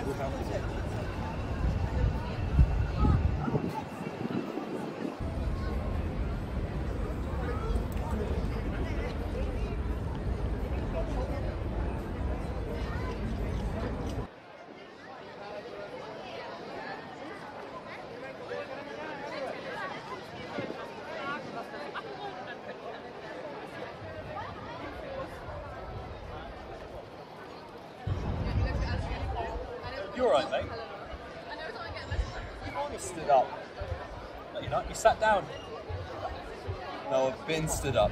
You alright, mate? You've only stood up. No, you're not. You sat down. No, I've been stood up.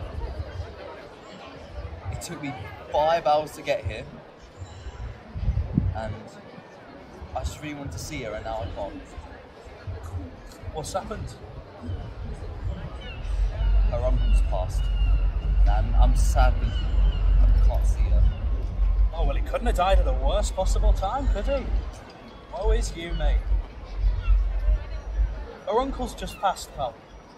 It took me 5 hours to get here. And I just really wanted to see her and now I can't. What's happened? Her uncle's passed. And I'm sad that I can't see her. Oh, well, he couldn't have died at the worst possible time, could he? Woe is you, mate. Her uncle's just passed, pal.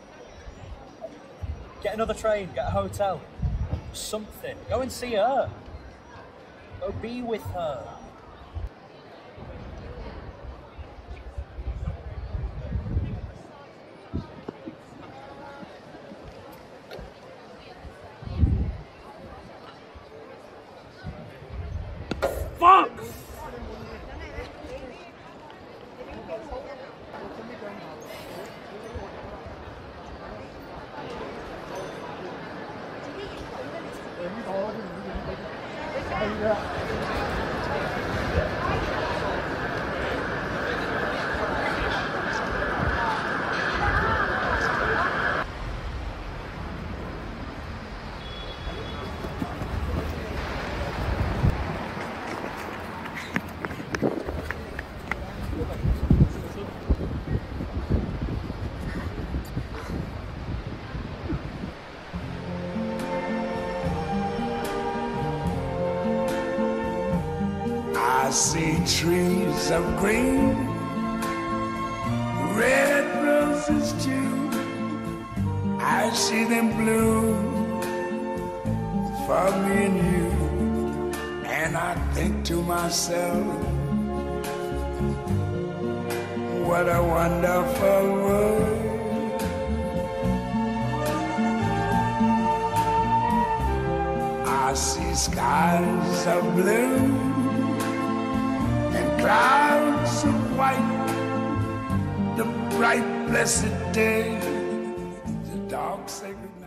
Get another train, get a hotel. Something. Go and see her. Go be with her. Fuck! I see trees of green, red roses too. I see them bloom for me and you. And I think to myself, what a wonderful world. I see skies of blue, clouds of white, the bright blessed day, the dark sacred night.